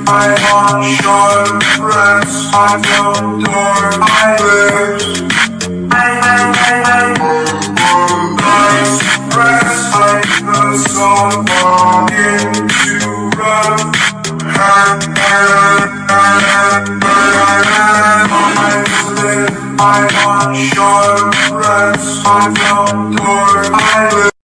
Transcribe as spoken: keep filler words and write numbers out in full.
I want your breath. I don't know I live. I, I, I, I nice breath. I put someone into rough. And, and, and, and, I live. I want your breath. I don't know I live.